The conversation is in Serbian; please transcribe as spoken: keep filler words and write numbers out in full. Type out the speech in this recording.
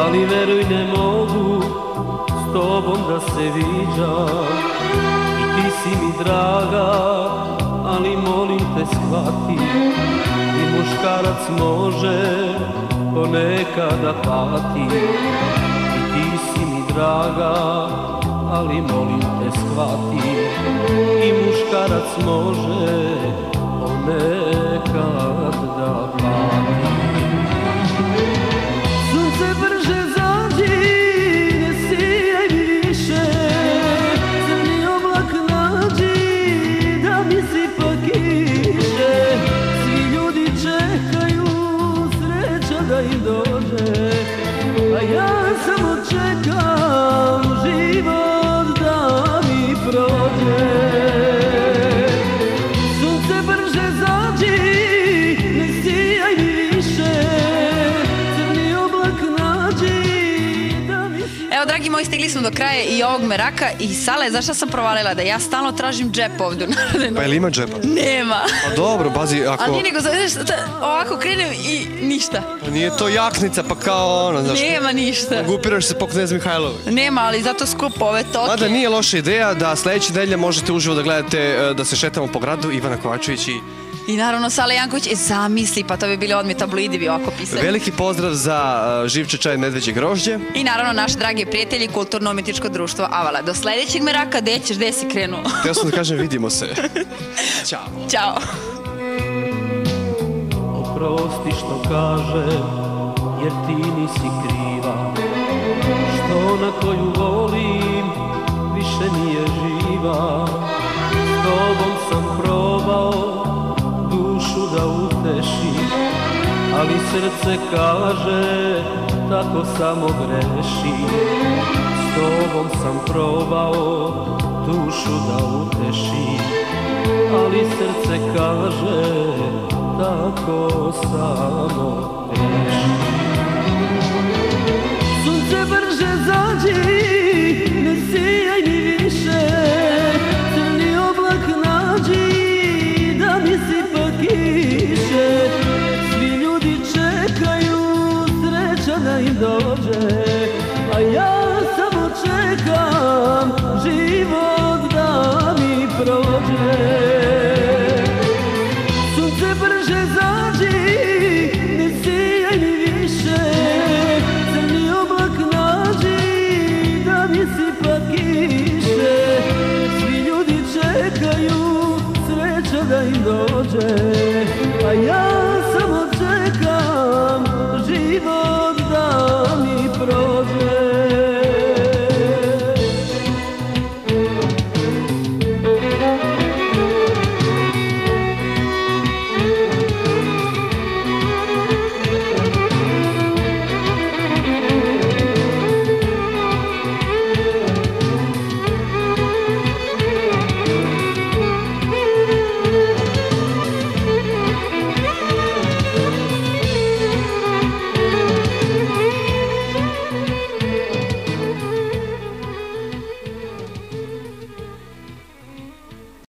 ali veruj ne mogu s tobom da se viđam. I ti si mi draga, ali molim te shvati, i muškarac može ponekada pati. I ti si mi draga, ali molim te shvati, i muškarac može ponekad da pati. Sunce brže zađi, ne sijaj mi više, crni oblak nađi, da mi sipa kiše. Svi ljudi čekaju sreća da im dođe, a ja samo čekam život da mi prođe. Sunce brže zađi, ne sijaj mi više, crni oblak nađi, da mi si... Evo, dragi moji, stigli smo do kraja i ovog meraka i Sale, zašto sam provalila? Da ja stalno tražim džep ovdje. Pa je li ima džepa? Nema. Pa dobro, bazi, ako... Ali nije nego, znaš, ovako krenem i ništa. Nije to jaknica, pa kao ono, znaš... Nema ništa. Gupiraš se po Knez Mihajlovi. Nema, ali zato skupo ove toke. Mada nije loša ideja da sljedeće nedelje možete uživo da gledate, da se šetamo po gradu, Ivana Kovačević i... I naravno Sale Janković, e, zamisli, pa to bi bili odmi tabloidi bi ovako pisali. Veliki pozdrav za uh, Živče čaj medveđe grožđe. I naravno naši dragi prijatelji, kulturno-umjetničko društvo Avala. Do sljedećeg meraka, gde ćeš, gde si krenuo? Htio sam da kažem, vidimo se. Ćao. Ćao. Oprosti što kažem, jer ti nisi kriva, što ona koju volim više nije živa. S tobom sam probao dušu da utešim, ali srce kaže tako samo greši. S tobom sam probao dušu da utešim, ali srce kaže tako samo greši. Sunce brže zađi, ne sijaj mi više, crni oblak nađi, da mi sipa kiše. Svi ljudi čekaju sreća da im dođe, a ja samo čekam život da mi prođe. Sunce brže zađi, ne sijaj mi više, crni oblak nađi, da mi sipa kiše. Svi ljudi čekaju sreća da im dođe, a ja samo čekam život da